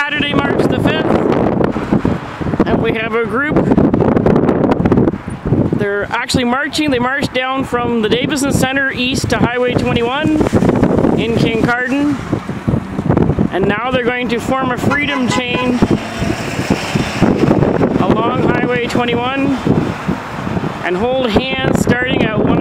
Saturday, March the 5th, and we have a group. They're actually marching. They marched down from the Davidson Centre east to Highway 21 in Kincardine, and now they're going to form a freedom chain along Highway 21 and hold hands starting at 1